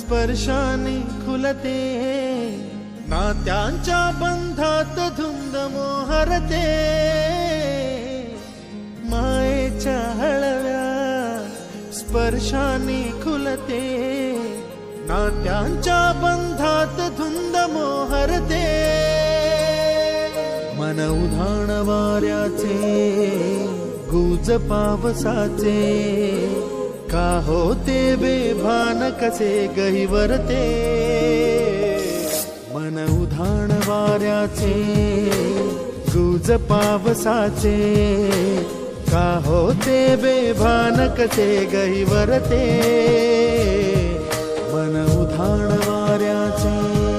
स्पर्शाने खुलते, नात्यांच्या बंधात धुंद मोहरते, मायेच्या हळव्या स्पर्शाने खुलते, नात्यांच्या बंधात धुंद मोहरते, मन उधाण वाऱ्याचे गुज पावसाचे, का होते बेभान कसे गहिवरते, मन उधाण वाऱ्याचे गुज पावसाचे, का होते बेभान कसे गहिवरते, मन उधाण वाऱ्याचे.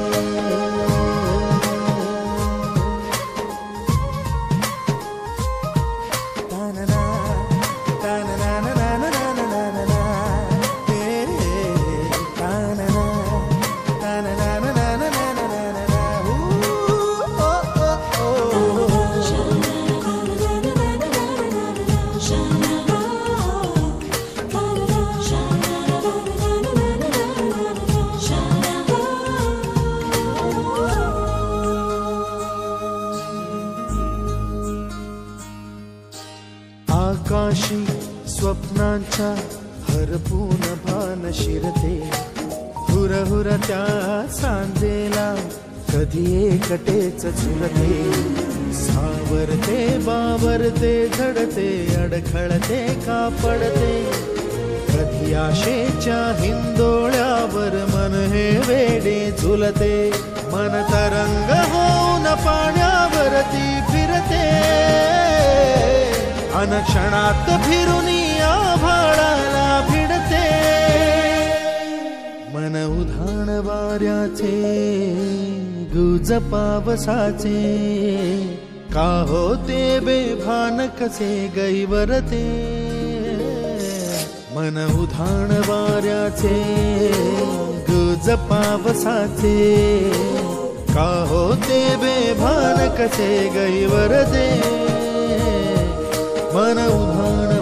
आकाशी स्वप्नांच्या हरपून भान शिरते, हुरहुर त्या सांजेला कधी एकटेच झुलते, सावरते बावरते झडते अडखळते का पडते, कधी आशेच्या हिंदोळ्यावर मन हे वेडे झुलते, मन तरंग होऊन पाण्यावरती फिरते, अनक्षणात फिरुनी आभाळाला भिडते, मन उधाण वाऱ्याचे गुज पावसाचे, का होते बेभान कसे गहिवरते, मन उधाण वाऱ्याचे गुज पावसाचे, का होते बेभान कसे गहिवरते, मन उधाण